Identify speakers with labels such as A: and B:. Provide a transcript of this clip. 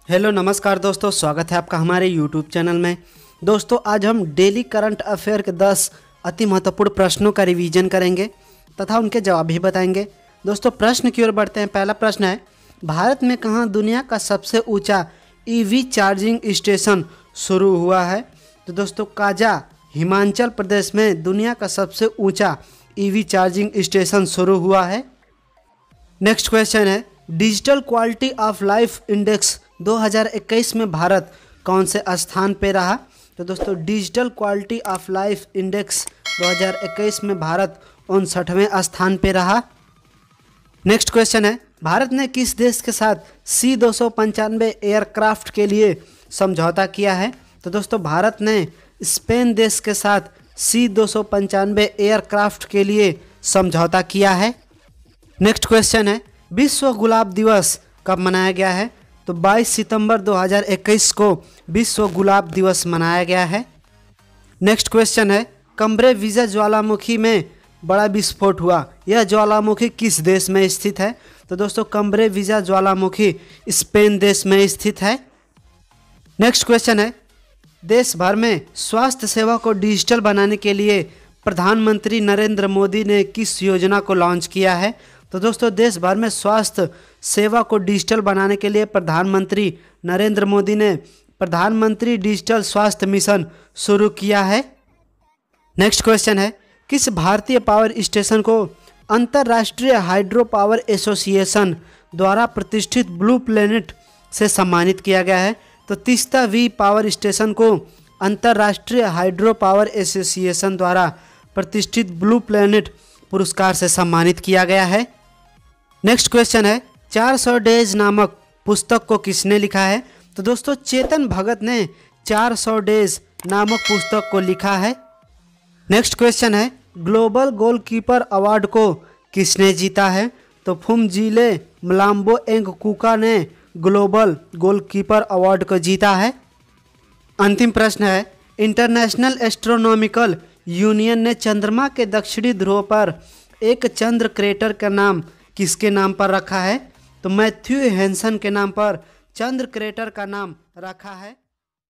A: Hello नमस्कार दोस्तों, स्वागत है आपका हमारे यूट्यूब चैनल में। दोस्तों आज हम डेली करंट अफेयर के 10 अति महत्वपूर्ण प्रश्नों का रिवीजन करेंगे तथा उनके जवाब भी बताएंगे। दोस्तों प्रश्न की ओर बढ़ते हैं। पहला प्रश्न है, भारत में कहाँ दुनिया का सबसे ऊंचा ईवी चार्जिंग स्टेशन शुरू हुआ है? तो दोस्तों काजा हिमाचल प्रदेश में दुनिया का सबसे ऊंचा ईवी चार्जिंग स्टेशन शुरू हुआ है। नेक्स्ट क्वेश्चन है, digital quality of life index 2021 में भारत कौन से स्थान पे रहा? तो दोस्तों digital quality of life index 2021 में भारत 59वें स्थान पे रहा। नेक्स्ट क्वेश्चन है, भारत ने किस देश के साथ C-295 एयरक्राफ्ट के लिए समझौता किया है? तो दोस्तों भारत ने स्पेन देश के साथ C-295 एयरक्राफ्ट के लिए समझौता किया है। नेक्स्ट क्वेश्चन है, विश्व गुलाब दिवस कब मनाया गया है? तो 22 सितंबर 2021 को विश्व गुलाब दिवस मनाया गया है। नेक्स्ट क्वेश्चन है, कम्ब्रे विजय ज्वालामुखी में बड़ा विस्फोट हुआ, यह ज्वालामुखी किस देश में स्थित है? तो दोस्तों कम्ब्रे विजय ज्वालामुखी स्पेन देश में स्थित है। नेक्स्ट क्वेश्चन है, देश भर में स्वास्थ्य सेवा को डिजिटल बनाने के लिए प्रधानमंत्री नरेंद्र मोदी ने किस योजना को लॉन्च किया है? तो दोस्तों देश भर में स्वास्थ्य सेवा को डिजिटल बनाने के लिए प्रधानमंत्री नरेंद्र मोदी ने प्रधानमंत्री डिजिटल स्वास्थ्य मिशन शुरू किया है। नेक्स्ट क्वेश्चन है, किस भारतीय पावर स्टेशन को अंतर्राष्ट्रीय हाइड्रो पावर एसोसिएशन द्वारा प्रतिष्ठित ब्लू प्लेनेट से सम्मानित किया गया है? तो तीस्ता वी पावर स्टेशन को अंतर्राष्ट्रीय हाइड्रो पावर एसोसिएशन द्वारा प्रतिष्ठित ब्लू प्लेनेट पुरस्कार से सम्मानित किया गया है। नेक्स्ट क्वेश्चन है, 400 डेज नामक पुस्तक को किसने लिखा है? तो दोस्तों चेतन भगत ने 400 डेज नामक पुस्तक को लिखा है। नेक्स्ट क्वेश्चन है, ग्लोबल गोलकीपर अवार्ड को किसने जीता है? तो फुमजीले मलाम्बो एंगकुका ने ग्लोबल गोलकीपर अवार्ड को जीता है। अंतिम प्रश्न है, इंटरनेशनल एस्ट्रोनॉमिकल यूनियन ने चंद्रमा के दक्षिणी ध्रुव पर एक चंद्र क्रेटर का नाम किसके नाम पर रखा है? तो मैथ्यू हैंसन के नाम पर चंद्र क्रेटर का नाम रखा है।